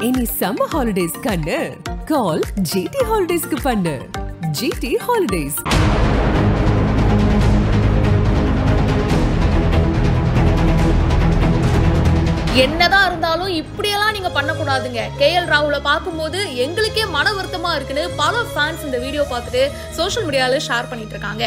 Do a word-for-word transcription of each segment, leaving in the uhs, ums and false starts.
இனி summer holidays கண்ணு call G T Holidays க்கு பண்ணு. G T Holidays. என்னதான் இருந்தாலும் இப்படியெல்லாம் நீங்க பண்ணக்கூடாதுங்க. கே எல் ராகுல பார்க்கும்போது எங்களுக்கே மன வருத்தமா இருக்குன்னு பல ஃபேன்ஸ் இந்த வீடியோ பார்த்துட்டு சோஷியல் மீடியால ஷேர் பண்ணிட்டு இருக்காங்க.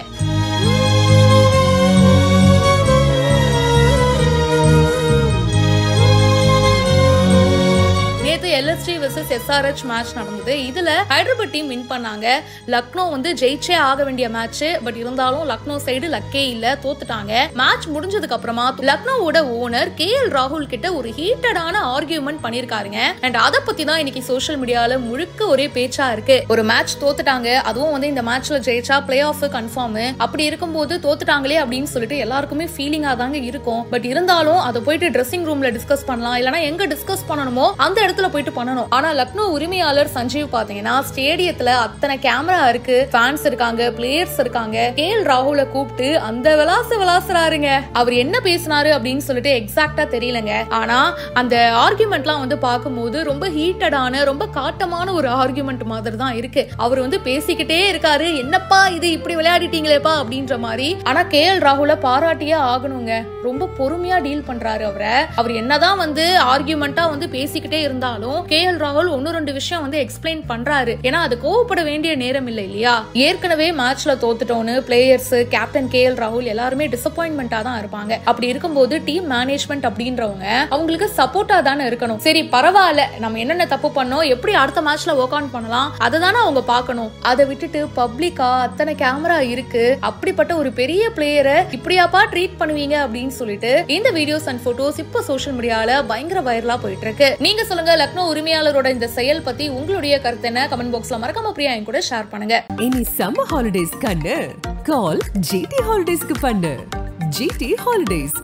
L S G versus S R H match நடந்தது. இதுல ஹைதராபாத் டீம் வின் பண்ணாங்க. லக்னோ வந்து ஜெயிச்சே ஆக வேண்டிய மேட்ச். பட் இருந்தாலும் லக்னோ சைடு லக்கே இல்ல, தோத்துட்டாங்க. மேட்ச் முடிஞ்சதுக்கு அப்புறமா லக்னோவோட ஓனர் கே எல் ராகுல் கிட்ட ஒரு ஹீட்டடான ஆர்கியூமெண்ட் பண்ணிருக்காருங்க. அண்ட் அத பத்தி தான் இன்னைக்கு சோஷியல் மீடியால முழுக்க ஒரே பேச்சா இருக்கு. ஒரு மேட்ச் தோத்துட்டாங்க, அதுவும் வந்து இந்த மேட்ச்ல ஜெயிச்சா பிளே ஆஃப் கன்ஃபார்ம். அப்படி இருக்கும்போது தோத்துட்டாங்களே அப்படின்னு சொல்லிட்டு எல்லாருக்குமே ஃபீலிங்கா தாங்க இருக்கும். பட் இருந்தாலும் அதை போயிட்டு ட்ரெஸ்ஸிங் ரூம்ல டிஸ்கஸ் பண்ணலாம், இல்லனா எங்க டிஸ்கஸ் பண்ணணுமோ அந்த இடத்துல போயிட்டு பண்ணணும். ஆனா லக்னோ உரிமையாளர் சஞ்சீவ் பாத்தீங்கன்னா ஸ்டேடியத்துல அத்தனை கேமரா இருக்கு, ஃபேன்ஸ் இருக்காங்க, பிளேயர்ஸ் இருக்காங்க. கே எல் ராகுல கூப்பிட்டு அந்த விளாச விளாசுறாருங்க. அவர் என்ன பேசினாரு அப்படின்னு சொல்லிட்டு எக்ஸாக்டா தெரியலங்க. ஆனா அந்த ஆர்கியூமெண்ட்லாம் வந்து பார்க்கும்போது ரொம்ப ஹீட்டடான, ரொம்ப காட்டமான ஒரு ஆர்கியூமெண்ட் மாதிரி தான் இருக்கு. அவர் வந்து பேசிக்கிட்டே இருக்காரு, என்னப்பா இது இப்படி விளையாடிட்டீங்களேப்பா அப்படின்ற மாதிரி. ஆனா கே எல் ராகுல பாராட்டியே ஆகணுங்க. ரொம்ப பொறுமையா டீல் பண்றாரு அவரை. அவர் என்னதான் வந்து ஆர்கியூமெண்டா வந்து பேசிக்கிட்டே இருந்தாலும் கே எல் ராகுல் ஒன்னு ரெண்டு விஷயம் வந்து எக்ஸ்பிளைன் பண்றாரு. ஏன்னா அது கோவப்பட வேண்டிய நேரம் இல்ல இல்லையா. ஏற்கனவே மேட்ச்ல தோத்துட்டோன்னு பிளேயர்ஸ், கேப்டன் கே எல் ராகுல் எல்லாருமே டிசப்பாயின்மெண்டா தான் இருப்பாங்க. அப்படி இருக்கும்போது டீம் மேனேஜ்மெண்ட் அப்படின்றவங்க அவங்களுக்கு சப்போர்ட்டா தானே இருக்கணும். சரி பரவாயில்ல, நம்ம என்னென்ன தப்பு பண்ணோம், எப்படி அடுத்த மேட்ச்ல ஒர்க் ஆன் பண்ணலாம், அதை தானே அவங்க பார்க்கணும். அதை விட்டுட்டு பப்ளிக்கா அத்தனை கேமரா இருக்கு, அப்படிப்பட்ட ஒரு பெரிய பிளேயரை இப்படியாப்பா ட்ரீட் பண்ணுவீங்க அப்படின்னு சொல்லிட்டு இந்த வீடியோஸ் அண்ட் போட்டோஸ் இப்போ சோஷியல் மீடியால பயங்கர வைரலா போயிட்டு இருக்கு. நீங்க சொல்லுங்க, லக்னோ உரிமையாளரோட இந்த செயல் பத்தி உங்களுடைய கருத்து என்ன? கமெண்ட் பாக்ஸ்ல மறக்காம பிரியா என் கூட ஷேர் பண்ணுங்க. இனி summer holidays கண்ணு call G T Holidays க்கு பண்ணு. G T Holidays.